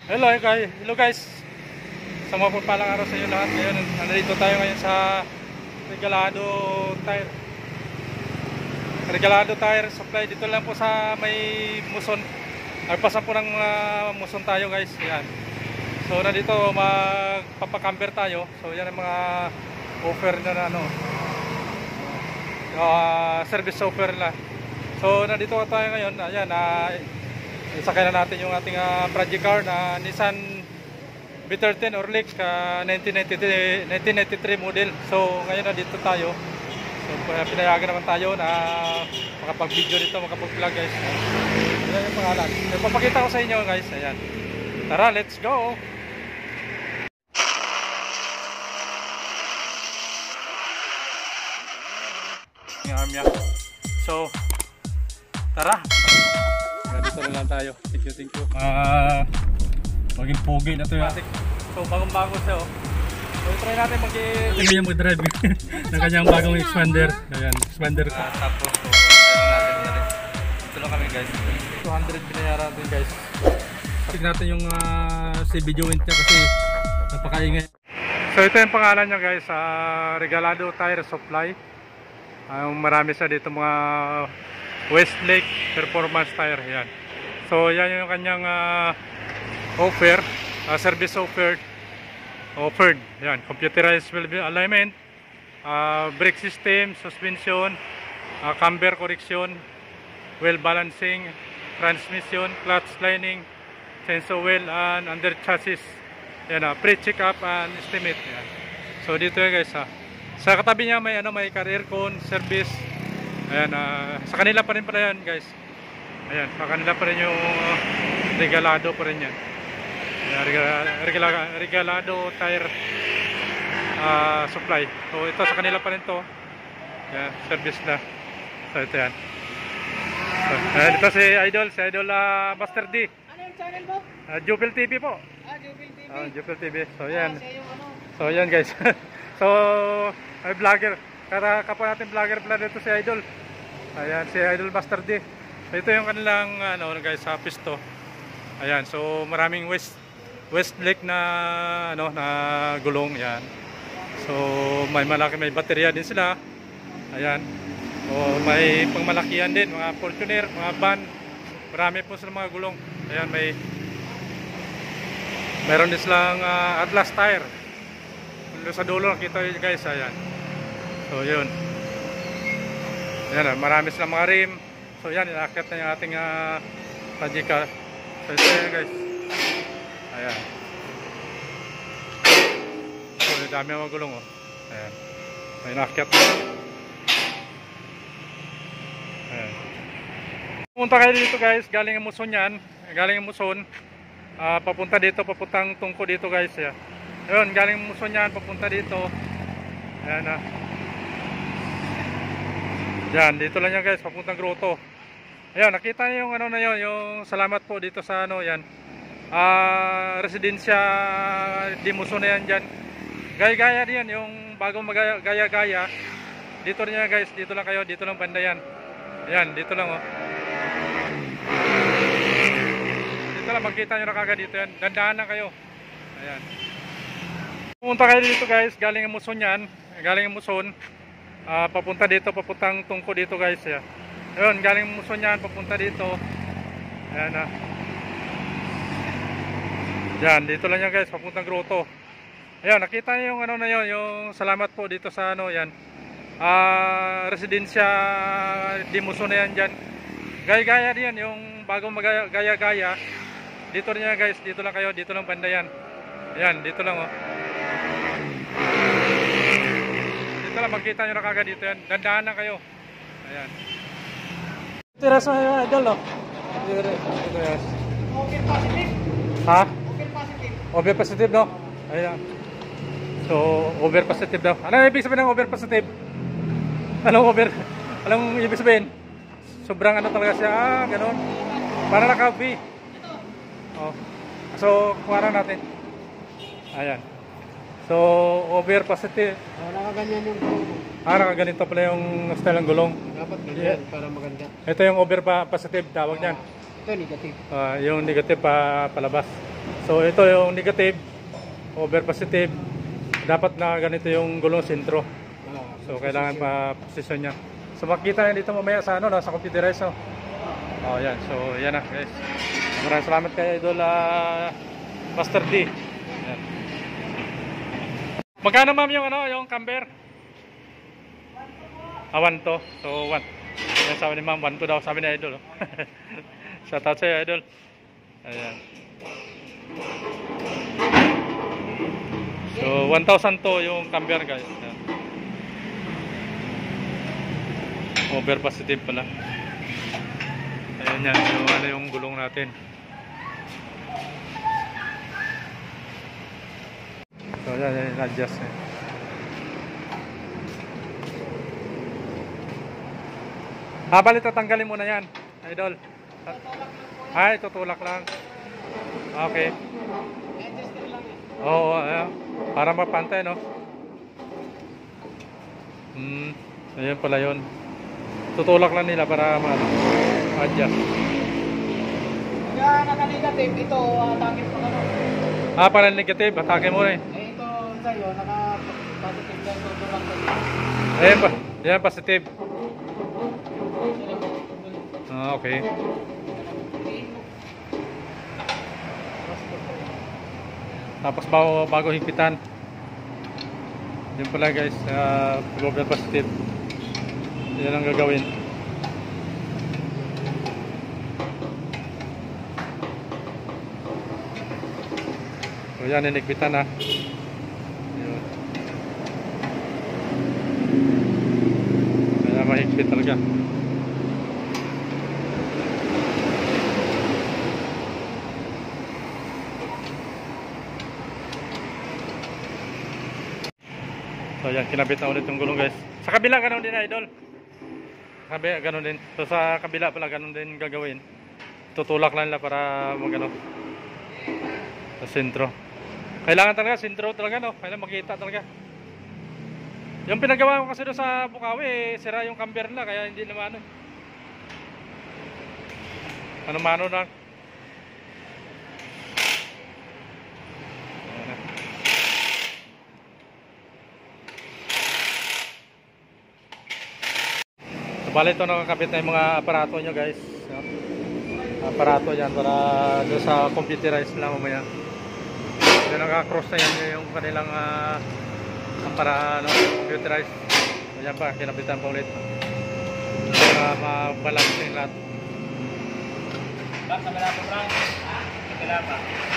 Hello guys. Sa mga pagpalang araw sa inyo lahat. Ngayon, nandito tayo ngayon sa Regalado Tire Supply. Dito lang po sa may Muson. Nagpasan po ng Muson tayo guys. Yan. So nandito magpapacamper tayo. So yan ang mga offer na service offer na. So nandito tayo ngayon. Ayan, isakay na natin yung ating project car na Nissan B13 Orlik 1993 model. So ngayon na dito tayo. So pinayagan naman tayo na makapag-video dito, makapag-vlog guys. Ayan yung pangalan. Ipapakita ko sa inyo guys. Ayan. Tara, let's go! Yung arm niya. So tara! Dito na lang tayo. Thank you. Maging pogi na ito yung ating. So bagong-bago siya oh. So try natin mag-drive ng kanyang bagong expander. Ayan, expander ko. Tapos so, natin na rin. Ito lang kami guys. 200 binayaran natin guys. Tignan natin yung CV joint niya kasi napakaingay. So ito yung pangalan niya guys. Regalado Tire Supply. Marami siya dito mga Westlake Performance Tire. Yan. So yan yung kanyang offer, service offered. Yan, computerized wheel alignment, brake system, suspension, camber correction, wheel balancing, transmission, clutch lining, sensor wheel and under chassis. Yan, pre-check up and estimate. Yan. So dito yan guys sa katabi niya may car aircon service. Ayan, sa kanila pa rin pala yan guys. Ayan, sa kanila pa rin yung Regalado pa rin yan. Ayan, Regalado Tire Supply. So ito sa kanila pa rin to. Ayan, service na. So ito yan. So, ayan, ito si Idol Master D. Ano yung channel mo? Jupil TV po. Jupil TV. Jupil TV. So yan. So yan guys. So ay vlogger. Kapwa natin vlogger pala dito si Idol. Ayan, si Idol Master D. Ito yung kanilang guys, pisto. Ayan, so maraming Westlake na na gulong yan. So may baterya din sila. Ayan. So may pangmalakihan din, mga Fortuner, mga van. Marami po sila mga gulong. Ayan, meron din silang Atlas tire. Sa dulo nakita nyo guys, ayan. So yun. Ayan, marami silang mga rim. So yan, inakit na yung ating project car. So ito yan guys. Ayan. So dami mga gulong oh. Ayan. May inakit na. Ayan. Pumunta kayo dito guys, galing ang Muson yan. Galing ang Muson. Papunta dito, papuntang Tungko dito guys. Ayan. Ayun, galing ang Muson yan, papunta dito. Ayan na. Yan, dito lang yan guys, papuntang Grotto. Ayan, nakita niyo yung na yun, yung salamat po dito sa yan. Residensya di Muson na yan dyan. Gaya-gaya din yan, yung bagong gaya-gaya. Dito rin yan guys, dito lang kayo, dito lang banda yan. Ayan, dito lang oh. Dito lang, magkita nyo na kagad dito yan. Dandahan lang kayo. Ayan. Pumunta kayo dito guys, galing ang Muson yan. Galing ang Muson. Papunta dito, papuntang Tungko dito guys. Ayan. Ayun, galing Muson yan, papunta dito. Ayan na. Yan, dito lang yan guys, papuntang Grotto. Ayan, nakita niyo yung na yun, yung salamat po dito sa yan. Residensya di Muson na yan dyan. Gaya-gaya din yan, yung bagong gaya-gaya. Dito rin yan guys, dito lang kayo, dito lang banda yan. Ayan, dito lang oh. Dito lang, magkita nyo na kagad dito yan. Dandahan lang kayo. Ayan. Tira sa Idol, no? Ito yan. Over positive. Ha? Over positive. Over positive, no? Ayan. So, over positive daw. Ano ibig sabihin ng over positive? Anong ibig sabihin? Sobrang talaga siya. Ganon. Para naka-V. Oh. So, kuha natin. Ayan. So, over positive. Nakaganyan yung gulong. Nakaganito pala yung style ng gulong. Dapat ganyan para maganda. Ito yung over positive tawag niyan. Ito negative. Yung negative palabas. So So ito yung negative, over positive. Dapat na ganito yung gulong sentro. So kailangan pa posisyon niya. So makita niyo dito mamaya sa ano, sa computerize, no? Oh, yan. So yan na, guys. Maraming salamat kay Idol Master D. Yan. Magkano ma'am yung ano, yung camber? 1 to. So 1. Yan sabi ni ma'am, 1 to daw, sabi ni Idol. Oh. Shout out sa'yo, Idol. Ayan. So 1,000 to yung camber, guys. Ayan. Over positive pala. Ayan yan, yung ano yung gulong natin. So yan, adjust eh. Bali tatanggalin muna yan, Idol. Ay, tutulak lang. Okay. Adjuster lang eh. Oo, para mapantay, no? Ayan pala yun. Tutulak lang nila para adjust. Kaya naka-negative, ito, takip pa ano. Para negative, atake mo eh. Eh, ito sa'yo, naka-positive lang, ito lang sa'yo. Ayan pa, yan positive. Okay. Tapos bago higpitan. Yun pala guys, over positive. Yan ang gagawin. So yan, hinigpitan na. Yun. Kaya mahigpit talaga. So yan, kinabit na ulit yung gulong guys. Sa kabila ganoon din, Idol. Ganoon din. So sa kabila pala ganoon din gagawin. Tutulak lang nila para magano sa sentro. Kailangan talaga sentro talaga, no. Kailangan makita talaga. Yung pinagawa ko kasi doon sa Bukawi, sira yung camber nila kaya hindi naman ano na. Bali ito nakakabit na yung mga aparato nyo guys. Aparato yan para doon sa computerized lang mamaya. Yung nakakross na yan yung kanilang computerized. Ayan pa, kinabitan pa ulit. Para mabalance yung lahat. Bak, kabila pa, Frank. Kabila pa.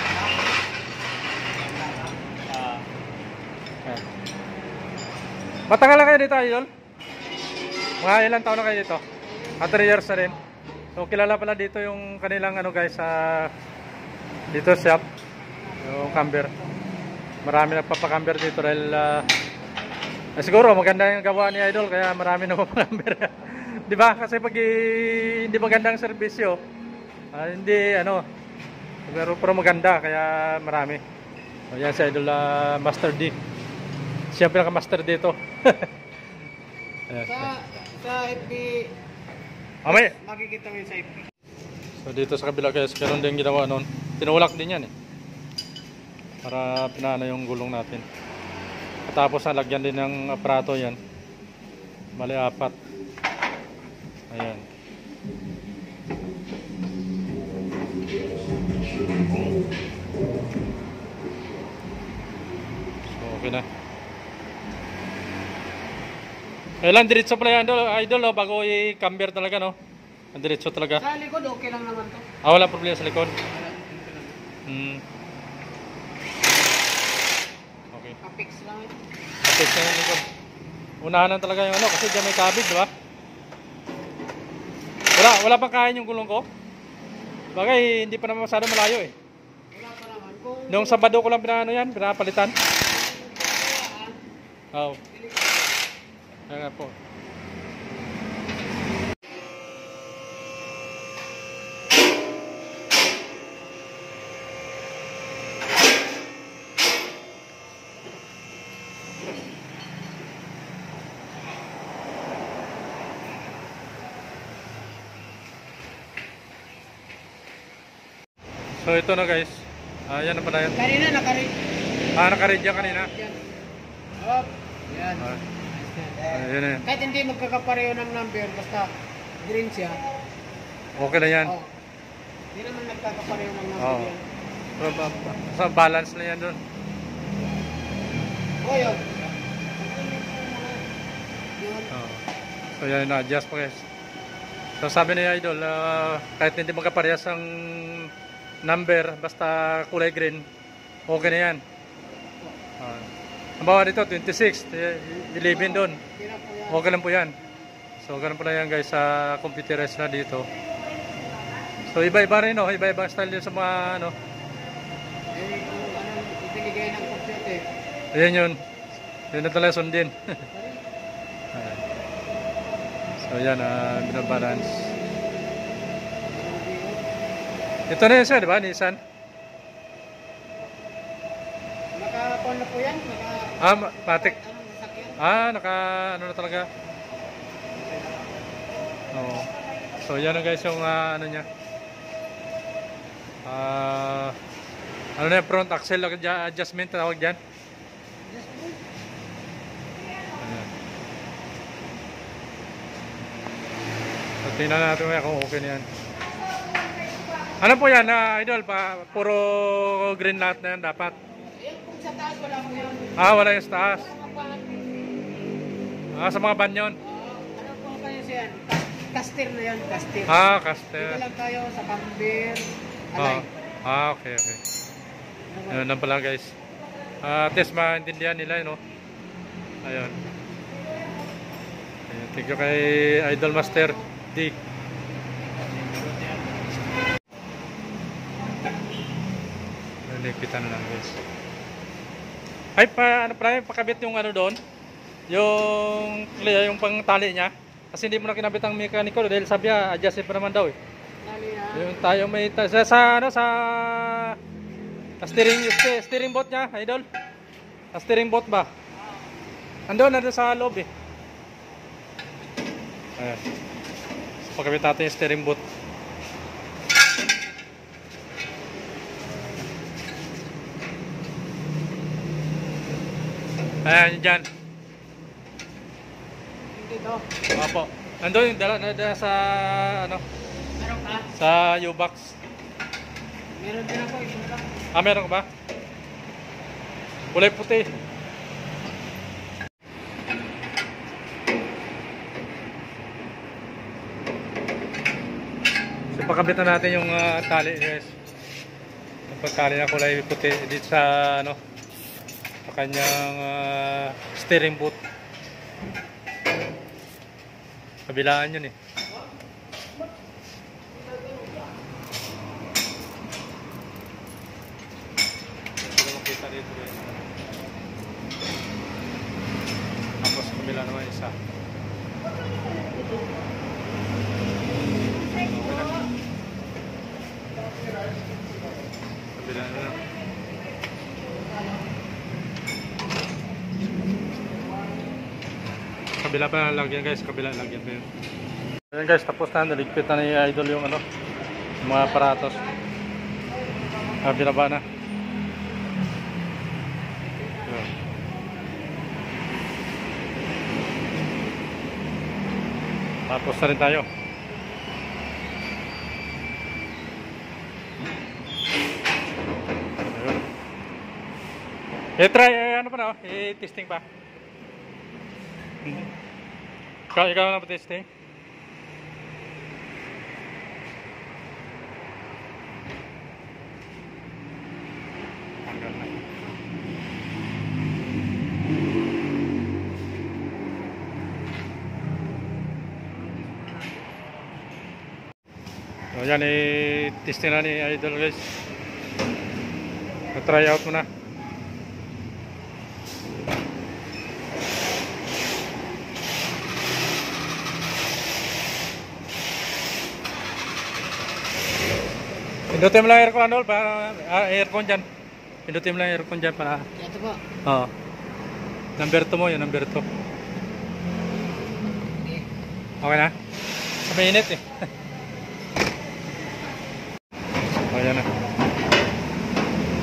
Matagal na kayo dito, Idol? Mga ilang taon na kayo dito? 3 years na rin. So kilala pala dito yung kanilang ano guys dito shop. Yung camber. Marami nagpapacamber dito dahil siguro maganda yung gawa ni Idol kaya marami nagpapacamber. Di ba? Kasi pag hindi magandang serbisyo, hindi ano, pero maganda kaya marami. So yan si Idol Master D. Siya pinaka-master dito. Ayan. Sa FB, makikita mo yun sa FB. So dito sa kabila guys, ganun din ginawa noon. Tinulak din yan eh. Para pinana yung gulong natin. At tapos nalagyan din ng aparato yan. Bali 4. Ayan. So okay na. Kailan diretso pala yan, Idol, oh, bago i-camber talaga, no? Ang diretso talaga. Sa likod, okay lang naman to. Wala problema sa likod. Okay. Kapix lang ito. Kapit na yung likod. Unahan talaga yung ano, kasi dyan may kabig, di ba? Wala pang kain yung gulong ko. Bagay, hindi pa naman masyado malayo eh. Wala pa naman. Kung Noong Sabado ko lang pinapalitan. Oo. Kaya nga po. So ito na guys. Yan na pala yun. Kanina nakaread. Nakaread yan kanina. Yan. Up. Yan. Yun na yan. Kahit hindi magkakapareho ng number, basta green siya. Okay na yan. Oh. Hindi naman nagkakapareho ng number Oo. yan. Sa balance na yan doon. Oh, yun. So yan, na-adjust pa guys. So sabi ni Idol, kahit hindi magkaparehas ang number, basta kulay green, okay na yan. Ang bawa dito, 26, 11 doon. Okay lang po yan. So ganun po na yan guys sa computerized na dito. So iba-iba rin, no? Iba-iba style din sa mga ano. Eh, kung anong ibinigay ng computer. Ayan yun. Yun na talaga sundin. Ayan. So yan, binabalance. Ito na yun siya, di ba? Nissan. Naka-on na po yan? Matic. Anong sasakyan? Ano na talaga. Oo. So yan na guys yung ano niya. Ano na yung front axle adjustment tawag dyan. Ayan. So tingnan natin kung okay na yan. Ano po yan, Idol? Puro green lahat na yan dapat. Yan kung sa taas wala po yan. Wala yung sa taas. Sa mga banyon. Ano po kayo siya? Caster na yan, caster. Caster. Dito lang tayo sa camber. Alay. Okay. Ayun lang pala guys. At least maintindihan nila, no? Ayun. Thank you kay Idol Master D. Lipitan na lang guys. Ay, ano pala yung pakabit yung ano doon? Yung pangtali niya. Kasi hindi mo na kinabit ang mekaniko dahil sabi niya, adjusted pa naman daw eh. Yung tayo may sa steering boat niya, Idol. Steering boat ba? Andun sa loob eh. Ayan. So, pagkabit natin yung steering boat. Ayan, dyan. Dito. Opo. Andun yung dala sa ano? Meron ka? Sa U-Box. Meron din ako isang ka. Meron ka ba? Kulay puti. So pagkabitan natin yung tali guys. Yung pagtali na kulay puti dito sa ano sa kanyang steering boot. Kabilaan yun eh. Makita dito guys. Tapos kabila naman isa. Kabila na lang. Kabila pa lang lagyan guys, kabila lagyan pa yun. Ayan guys, tapos na, naligpit na ni Idol yung ano, yung mga aparatos. Binaba na. Ayan. Tapos na rin tayo. Ayan. Try, ano pa na, testing pa. Ikaw na ba testing? So yan, testing na ni Idol guys. Try out muna. Pindutin mo lang aircon Idol para aircon dyan. Pindutin mo lang aircon dyan para. Ito po. Oo. Number 2 mo yun, number 2. Okay na? May init eh. Ayan na.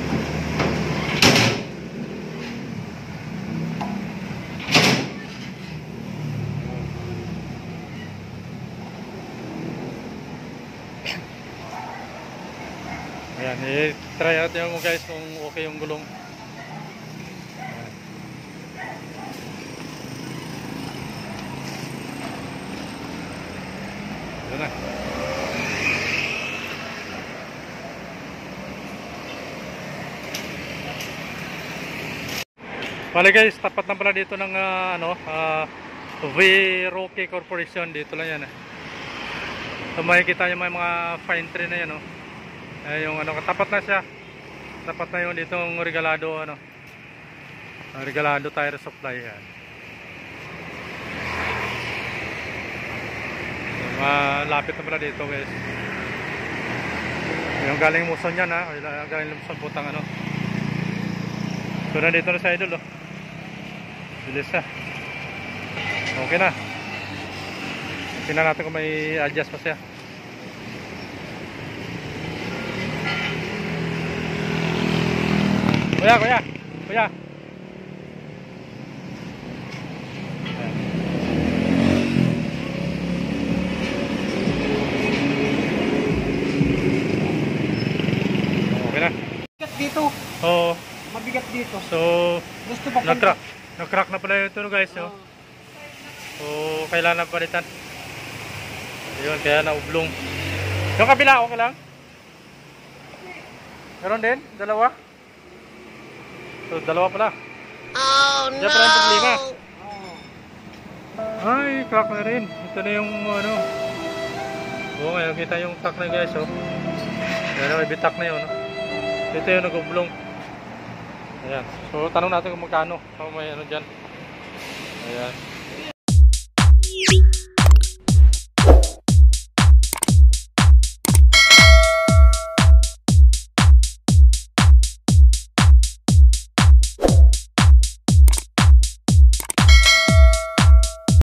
Ayan, i-try natin mo guys kung okay yung gulong. Ayan. Ito na. Bale guys, tapat na pala dito ng V-Rocky Corporation. Dito lang yan. So makikita nyo may mga fine tree na yan. Yung tapat na siya. Tapat na yung ditong Regalado Regalado Tire Supply yan. So, malapit na pala dito guys. Yung galing Muson yan galing Muson putang So nandito na sa idol Bilis na. Okay na. Tingnan natin kung may adjust pa siya. Kuya. Okay na. Mabigat dito. Oo. Mabigat dito. So, Gusto pa nag-crack na pala ito guys. So, kailangan palitan. Ayun, kaya naublong. Yung kabila, okay lang? Meron din? Dalawa? So, dalawa pala. Oh no! Diyan pala yung problema. Ay, crack na rin. Ito na yung ngayon kita yung crack na guys. Ayan, may bitak na yun. Ito yung nag-ublong. Ayan. So, tanong natin kung magkano. Kung may dyan.